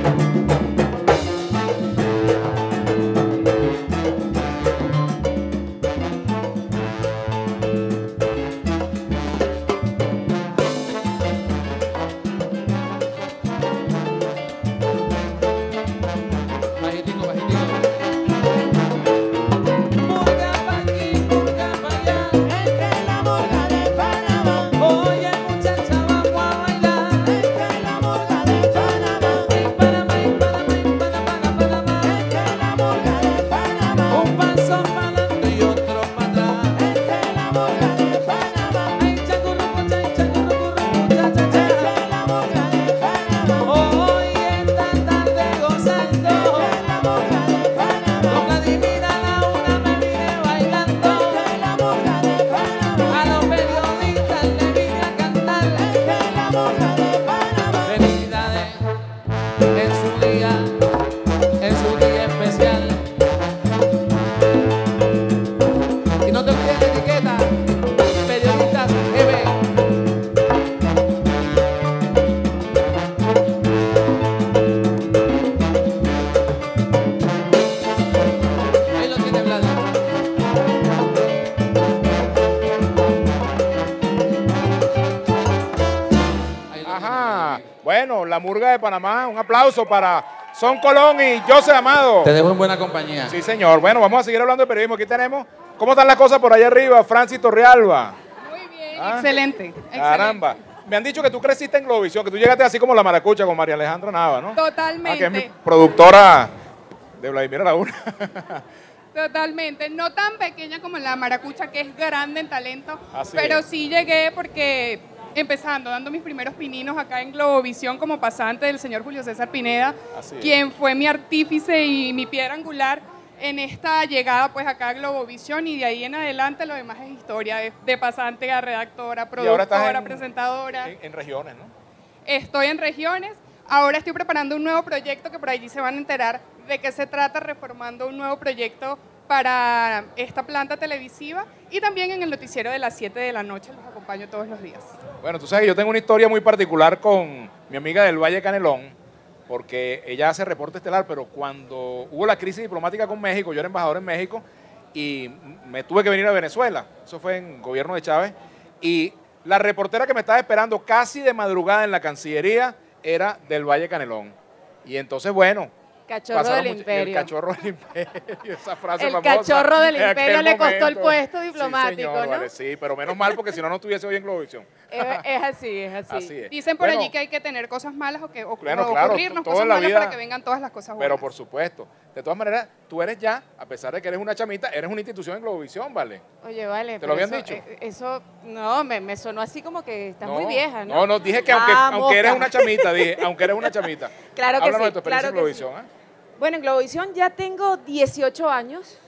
Bueno, la murga de Panamá, un aplauso para Son Colón y José Amado. Te dejo en buena compañía. Sí, señor. Bueno, vamos a seguir hablando de periodismo. Aquí tenemos, ¿cómo están las cosas por allá arriba? Francis Torrealba. Muy bien, excelente. Caramba. Me han dicho que tú creciste en Globovisión, que tú llegaste así como la maracucha con María Alejandra Nava, ¿no? Totalmente. Que es mi productora de Vladimir Laguna. Totalmente. No tan pequeña como la maracucha, que es grande en talento, pero es. Sí llegué porque empezando, dando mis primeros pininos acá en Globovisión como pasante del señor Julio César Pineda, quien fue mi artífice y mi piedra angular en esta llegada pues acá a Globovisión, y de ahí en adelante lo demás es historia, de pasante a redactora, productora, presentadora. En regiones, ¿no? Estoy en regiones, ahora estoy preparando un nuevo proyecto que por allí se van a enterar de qué se trata, reformando un nuevo proyecto para esta planta televisiva, y también en el noticiero de las 7 de la noche los acompaño todos los días. Bueno, tú sabes que yo tengo una historia muy particular con mi amiga del Valle Canelón, porque ella hace reporte estelar, pero cuando hubo la crisis diplomática con México, yo era embajador en México y me tuve que venir a Venezuela, eso fue en gobierno de Chávez, y la reportera que me estaba esperando casi de madrugada en la Cancillería era del Valle Canelón. Y entonces, bueno, Cachorro del imperio. El cachorro del imperio, esa frase el famosa. El cachorro del imperio le costó momento el puesto diplomático, sí, señor, ¿no? Vale, sí, pero menos mal porque si no, no estuviese hoy en Globovisión. Es así, es así. Así es. Dicen por allí que hay que tener cosas malas o que claro, ocurrirnos cosas malas para que vengan todas las cosas buenas. Pero por supuesto. De todas maneras, tú eres ya, a pesar de que eres una chamita, eres una institución en Globovisión, ¿vale? Oye, vale. ¿Te lo habían dicho? Eso, no, me sonó así como que estás muy vieja, ¿no? No, dije que aunque eres una chamita, dije, aunque eres una chamita. Claro que Háblanos sí, de tu experiencia claro en Globovisión, ¿eh? Bueno, en Globovisión ya tengo 18 años.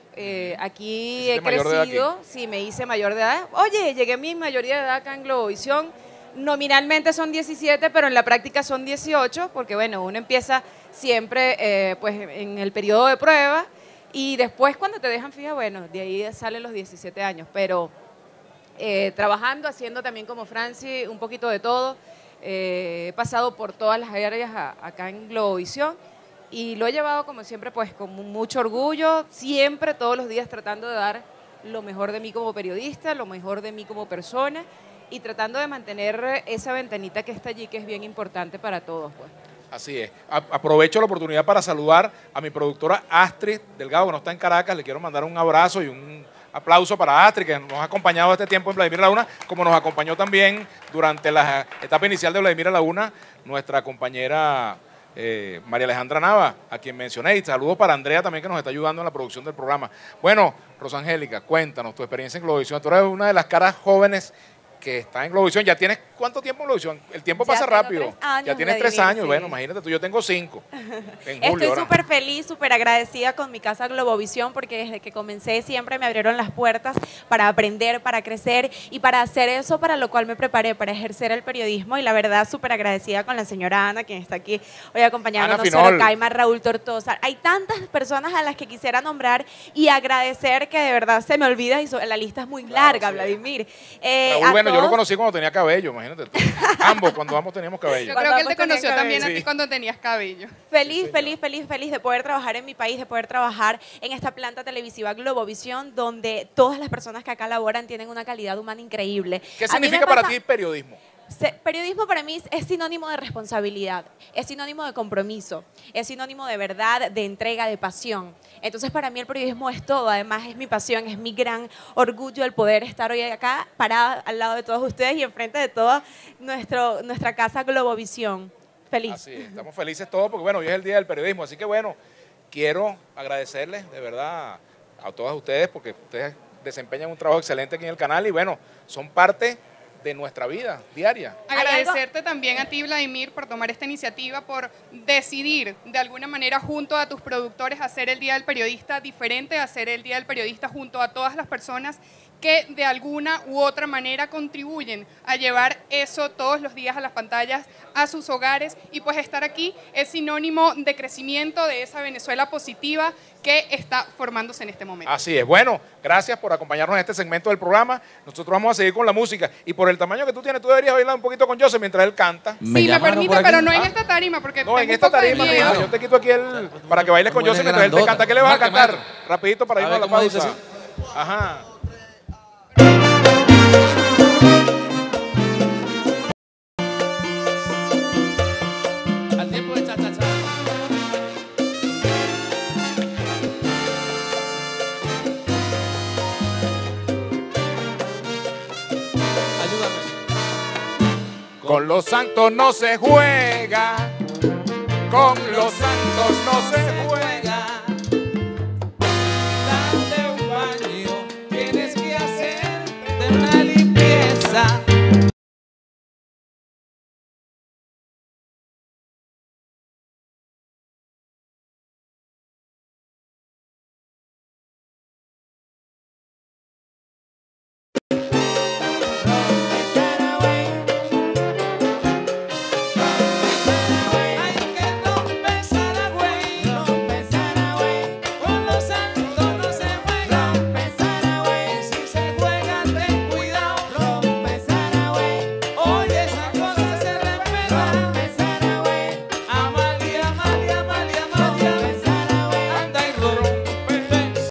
Aquí he crecido, sí, me hice mayor de edad. Oye, llegué a mi mayoría de edad acá en Globovisión. Nominalmente son 17, pero en la práctica son 18, porque bueno, uno empieza siempre pues en el periodo de prueba y después cuando te dejan fija, bueno, de ahí salen los 17 años. Pero trabajando, haciendo también como Franci un poquito de todo, he pasado por todas las áreas acá en Globovisión. Y lo he llevado, como siempre, pues con mucho orgullo, siempre, todos los días tratando de dar lo mejor de mí como periodista, lo mejor de mí como persona y tratando de mantener esa ventanita que está allí, que es bien importante para todos, pues. Así es. Aprovecho la oportunidad para saludar a mi productora Astrid Delgado, que no está en Caracas. Le quiero mandar un abrazo y un aplauso para Astrid, que nos ha acompañado este tiempo en Vladimir Laguna, como nos acompañó también durante la etapa inicial de Vladimir Laguna nuestra compañera María Alejandra Nava, a quien mencioné, y saludos para Andrea también, que nos está ayudando en la producción del programa. Bueno, Rosangélica, cuéntanos tu experiencia en Globovisión. Tú eres una de las caras jóvenes que está en Globovisión. ¿Ya tienes cuánto tiempo en Globovisión? El tiempo pasa rápido. 3 años, ya tienes 3 años. Sí. Bueno, imagínate tú, yo tengo 5. Estoy súper feliz, súper agradecida con mi casa Globovisión, porque desde que comencé siempre me abrieron las puertas para aprender, para crecer y para hacer eso para lo cual me preparé, para ejercer el periodismo. Y la verdad, súper agradecida con la señora Ana, quien está aquí hoy acompañándonos, Caima, Raúl Tortosa. Hay tantas personas a las que quisiera nombrar y agradecer, que de verdad se me olvida y la lista es muy larga, sí. Vladimir. Raúl, bueno, Bueno, yo lo conocí cuando tenía cabello, imagínate tú. Ambos, cuando ambos teníamos cabello. Yo creo que él te conoció también a ti cuando tenías cabello. Feliz de poder trabajar en mi país, de poder trabajar en esta planta televisiva Globovisión, donde todas las personas que acá laboran tienen una calidad humana increíble. ¿Qué significa para ti periodismo? Periodismo para mí es sinónimo de responsabilidad, es sinónimo de compromiso, es sinónimo de verdad, de entrega, de pasión. Entonces para mí el periodismo es todo, además es mi pasión, es mi gran orgullo el poder estar hoy acá parada al lado de todos ustedes y enfrente de toda nuestra casa Globovisión. Feliz. Así es, estamos felices todos porque bueno, hoy es el Día del Periodismo, así que bueno, quiero agradecerles de verdad a todas ustedes porque ustedes desempeñan un trabajo excelente aquí en el canal y bueno, son parte de nuestra vida diaria. Agradecerte también a ti, Vladimir, por tomar esta iniciativa, por decidir de alguna manera junto a tus productores hacer el Día del Periodista diferente, hacer el Día del Periodista junto a todas las personas que de alguna u otra manera contribuyen a llevar eso todos los días a las pantallas, a sus hogares, y pues estar aquí es sinónimo de crecimiento de esa Venezuela positiva que está formándose en este momento. Así es. Bueno, gracias por acompañarnos en este segmento del programa. Nosotros vamos a seguir con la música y por el tamaño que tú tienes, tú deberías bailar un poquito con Joseph mientras él canta. Sí, me permite, pero no en esta tarima, porque no, en esta tarima, mira, yo te quito aquí para que bailes con Joseph mientras él te canta. ¿Qué le vas a cantar? Rapidito para irnos a la pausa. Ajá. Al tiempo de cha-cha-cha. Ayúdame. Con los santos no se juega, con los santos no se juega. Date un baño, tienes que hacer de una limpieza.